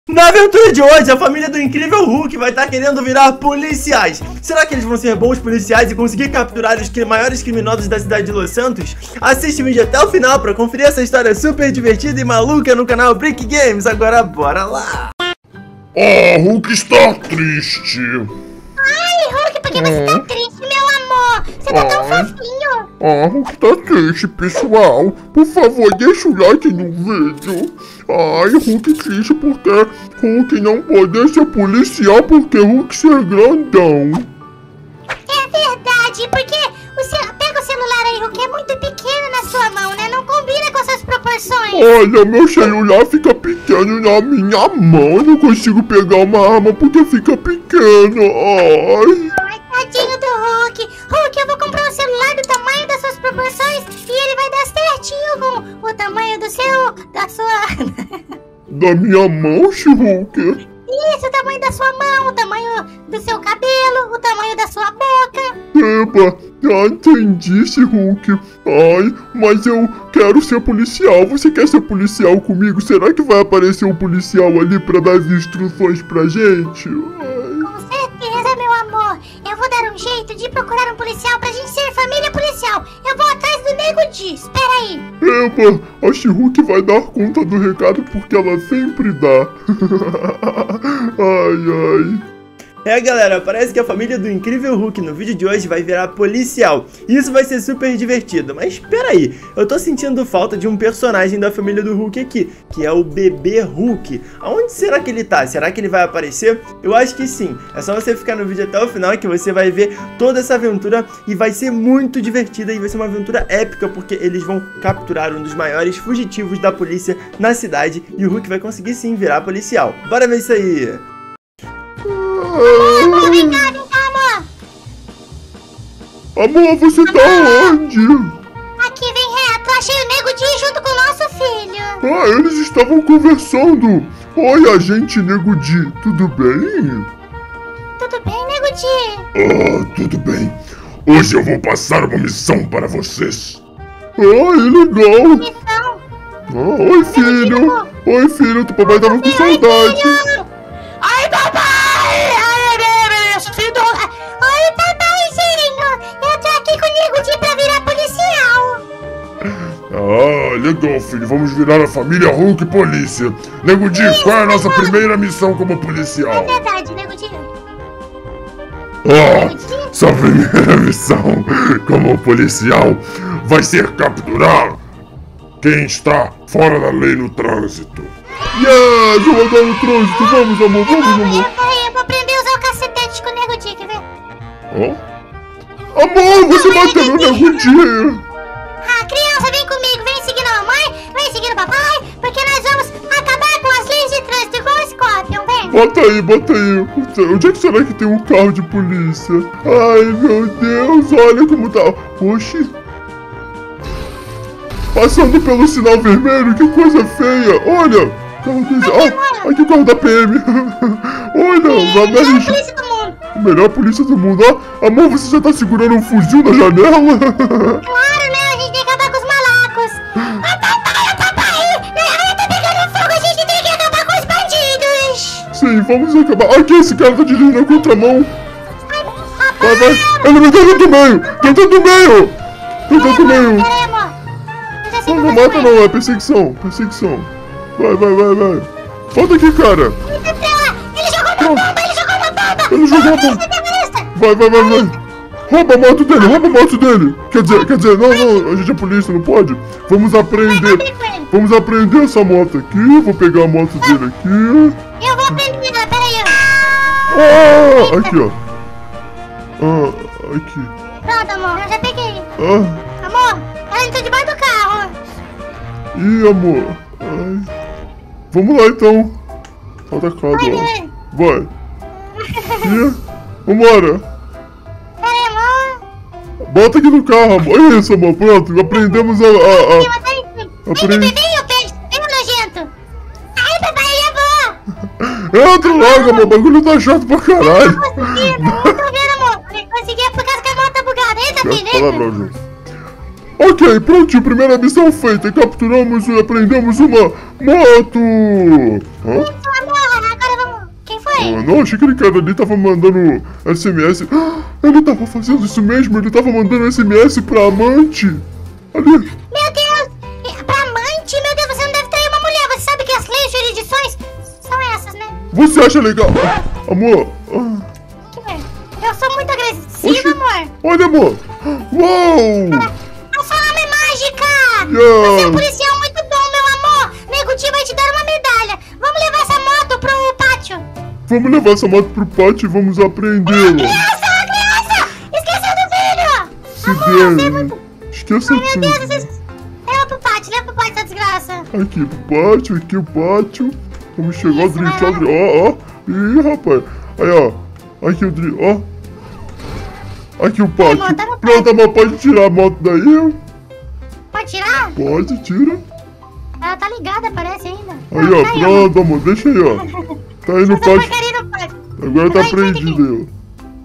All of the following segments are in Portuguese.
Na aventura de hoje, a família do Incrível Hulk vai estar querendo virar policiais. Será que eles vão ser bons policiais e conseguir capturar os maiores criminosos da cidade de Los Santos? Assiste o vídeo até o final para conferir essa história super divertida e maluca no canal Brick Games. Agora bora lá! Hulk está triste. Ai, Hulk, por que você tá triste, meu amor? Você tá tão fofinho. Hulk tá triste, pessoal. Por favor, deixa o like no vídeo. Hulk triste porque Hulk não pode ser policial porque Hulk ser grandão. É verdade, porque pega o celular aí, Hulk, é muito pequeno na sua mão, né? Não combina com as suas proporções. Olha, meu celular fica pequeno na minha mão. Eu não consigo pegar uma arma porque fica pequeno. Ai, tadinho do Hulk. Hulk, eu vou comprar um celular do tamanho das suas proporções e ele vai dar certinho com o tamanho da minha mão, Hulk? Isso, o tamanho da sua mão, o tamanho do seu cabelo, o tamanho da sua boca. Eba, entendi, Hulk. Mas eu quero ser policial. Você quer ser policial comigo? Será que vai aparecer um policial ali pra dar as instruções pra gente? Com certeza, meu amor. Eu vou dar um jeito de procurar um policial pra gente ser família policial. Eu vou atrás do Nego Di, espera aí. Eba, a She-Hulk vai dar conta do recado porque ela sempre dá. Galera, parece que a família do Incrível Hulk no vídeo de hoje vai virar policial. Isso vai ser super divertido, mas espera aí, eu tô sentindo falta de um personagem da família do Hulk aqui, que é o bebê Hulk. Aonde será que ele tá? Será que ele vai aparecer? Eu acho que sim. É só você ficar no vídeo até o final que você vai ver toda essa aventura e vai ser muito divertida e vai ser uma aventura épica porque eles vão capturar um dos maiores fugitivos da polícia na cidade e o Hulk vai conseguir sim virar policial. Bora ver isso aí! Amor, vem cá, amor. Amor, você tá onde? Aqui, vem reto. Achei o Nego Di junto com o nosso filho. Eles estavam conversando. Oi, agente Nego Di, tudo bem? Tudo bem, Nego Di? Tudo bem. Hoje eu vou passar uma missão para vocês. Legal. Missão? Oi, filho. Oi, filho, teu papai tava com saudade. Ai, papai! Oi, papaizinho! Eu tô aqui com o Nego Di pra virar policial! Legal, filho. Vamos virar a família Hulk Polícia. Nego Di, qual é a nossa primeira missão como policial? É verdade, Nego Di. Sua primeira missão como policial vai ser capturar quem está fora da lei no trânsito. Yes, eu vou dar no trânsito. Vamos, amor, Eu vou aprender a usar o cacetete com o Nego Di, quer ver? Amor, você bateu no Nego Di. Criança, vem comigo. Vem seguindo a mamãe, vem seguindo o papai, porque nós vamos acabar com as leis de trânsito igual o Scorpion, vem. Bota aí. Onde é que será que tem um carro de polícia? Ai, meu Deus, olha como tá. Oxi. Passando pelo sinal vermelho, que coisa feia. Olha. Aqui o carro da PM. Olha, melhor polícia do mundo. Melhor polícia do mundo. Amor, você já tá segurando um fuzil na janela? Claro, né? A gente tem que acabar com os malacos. Papai! Tá pegando fogo, a gente tem que acabar com os bandidos. Sim, vamos acabar. Aqui, esse cara tá dirigindo na contramão. Vai. Ele me deu do meio. Dentro do meio. Peraí, amor. Não mata não, é perseguição. Vai. Volta aqui, cara. Ele jogou uma bomba. Vai. Rouba a moto dele. Quer dizer, não, a gente é polícia, não pode. Vamos apreender essa moto aqui. Vou pegar a moto dele aqui. Eu vou aprender, peraí. Aqui, ó. Aqui. Pronto, amor, eu já peguei. Amor, ela entrou debaixo do carro. Ih, amor. Vamos lá, então. Tá atacado, Vai. Vambora. Peraí, amor. Bota aqui no carro, amor. É isso, amor. Pronto, aprendemos Vem, peixe. Vem, nojento. Ai, papai, eu vou. Entra logo, amor. O bagulho tá chato pra caralho. Não tô vendo, amor. Consegui por causa que a moto tá bugada. Eita, filho. Ok, prontinho, primeira missão feita. Capturamos e aprendemos uma moto. Isso, amor. Ah, não, achei que ele cara ali tava mandando SMS. Ele tava fazendo isso mesmo, ele tava mandando SMS pra amante. Ali. Meu Deus! Pra amante? Meu Deus, você não deve trair uma mulher. Você sabe que as leis de jurisdições são essas, né? Você acha legal? Amor. Que merda. Eu sou muito agressiva, Oxi. amor. Olha, amor. Uou! A sua arma é mágica! Yeah. Você é um policial muito bom, meu amor! Nego Ti vai te dar uma medalha! Vamos levar essa moto pro pátio! Vamos levar essa moto pro pátio e vamos apreendê-la. Criança! Esqueceu do filho! Se Amor, você é der. muito... Esqueça Ai, meu tudo. Deus, vocês... leva pro pátio, essa desgraça! Aqui o pátio. Vamos chegar, Isso, vai lá. Ó. Ih, rapaz. Aí, ó. Aqui o Dri, ó. Aqui o pátio. Amor, tá no Pronto, amor, pode tirar a moto daí? Pode tirar? Pode, tira. Ela tá ligada, parece ainda. Aí, ó, tá aí, pronto, amor, deixa aí, ó. Tá aí no Essa pátio. porcaria no pátio. Agora tá Vai, prendido aí, ó.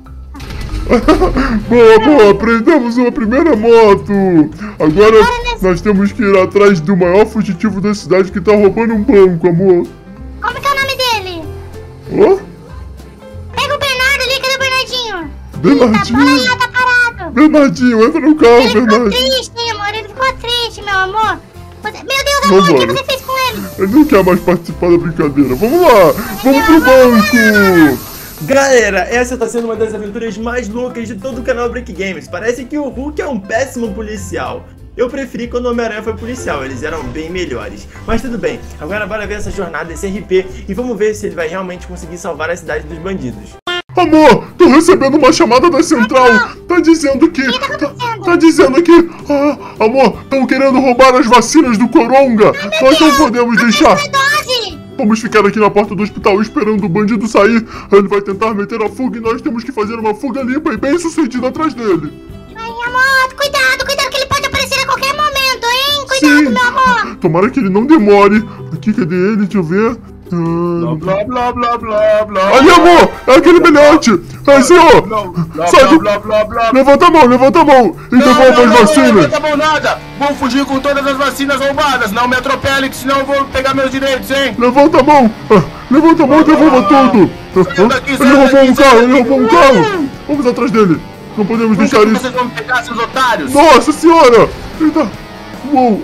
Boa, prendemos uma primeira moto. Agora nós temos que ir atrás do maior fugitivo da cidade que tá roubando um banco, amor. Como que é o nome dele? Ó, Pega o Bernardo ali, cadê o Bernardinho? Bernardinho. Tá parado. Bernardinho, entra no carro, Ele ficou Bernardinho. triste, amor. Ele ficou triste, meu amor. Meu Deus, Não, amor, o que mano. você fez com ele? Ele não quer mais participar da brincadeira. Vamos lá, vamos pro banco. Galera, essa tá sendo uma das aventuras mais loucas de todo o canal Break Games. Parece que o Hulk é um péssimo policial. Eu preferi quando o Homem-Aranha foi policial, eles eram bem melhores. Mas tudo bem, agora bora ver essa jornada, esse RP, e vamos ver se ele vai realmente conseguir salvar a cidade dos bandidos. Amor, tô recebendo uma chamada da central. Tá dizendo que... Tá dizendo que... Ah, amor, estão querendo roubar as vacinas do Coronga. Nós não podemos deixar. Dose! Vamos ficar aqui na porta do hospital esperando o bandido sair. Ele vai tentar meter a fuga e nós temos que fazer uma fuga limpa e bem sucedida atrás dele. Ai, amor, cuidado que ele pode aparecer a qualquer momento, hein? Cuidado, meu amor. Tomara que ele não demore. Aqui, cadê ele? Deixa eu ver. Blá, blá, blá, blá, blá. Ali, amor! É aquele bilhete! Ai, senhor! Sai de... Blá, blá, blá. Levanta a mão! E devolva as vacinas! Não tá bom nada! Vou fugir com todas as vacinas roubadas! Não me atropele, que senão eu vou pegar meus direitos, hein? Levanta a mão e devolva tudo! Ele roubou um carro! Vamos atrás dele! Não podemos deixar Como isso! vocês vão me pegar, seus otários? Nossa senhora! Ele tá... Uou!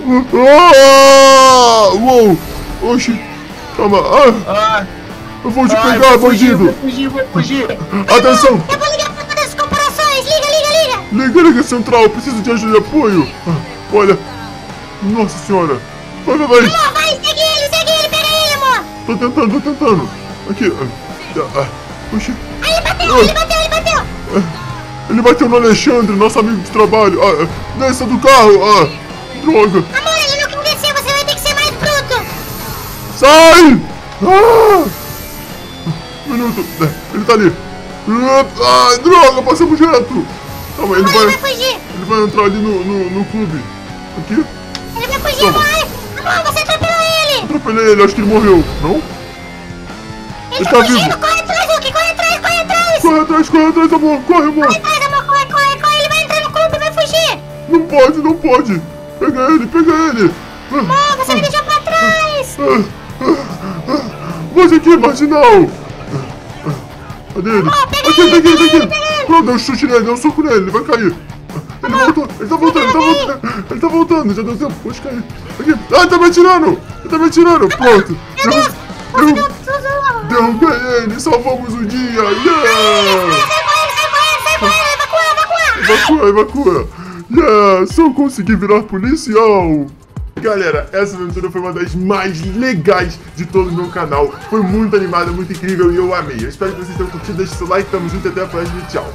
Uou! Oxi! Calma! Ah, Eu vou te ai, pegar, vou fugir, bandido! Vou fugir! Atenção! Eu vou ligar pra todas as corporações. Liga. Liga, central! Preciso de ajuda e apoio! Olha! Nossa senhora! Vai! Amor, vai, segue ele, pega ele, amor. Tô tentando! Aqui! Oxi! Ele bateu. Ele bateu no Alexandre, nosso amigo de trabalho! Desça do carro! Droga! Amor, ele não quer descer, você vai ter que ser mais bruto. Sai! Minuto! Ele tá ali! Droga! Passamos direto! Calma, ele Amor, ele vai... vai fugir. Ele vai entrar ali no clube! Aqui! Ele vai fugir, Toma. vai. Amor, você atropelou ele. Atropelei ele, acho que ele morreu! Não? Ele tá tá fugindo, vivo. corre atrás, Hulk, corre atrás. Corre atrás, amor! Corre, amor! Corre atrás, amor, corre. Ele vai entrar no clube, vai fugir. Não pode! Pega ele! Amor, você me deixou pra trás. Você aqui, marginal! Cadê ele? pega Aqui! ele. Pronto, deu um chute nele, deu um soco nele, ele vai cair! Ele voltou! Ele tá voltando! Já deu tempo, pode cair! Aqui! Ele tá me atirando! Pronto! Derrubei ele! Salvamos o dia! Yeah! Sai correndo, Evacua! Yeah! Só consegui virar policial! Galera, essa aventura foi uma das mais legais de todo o meu canal. Foi muito animada, muito incrível e eu amei. Eu espero que vocês tenham curtido. Deixe seu like, tamo junto e até a próxima. Tchau!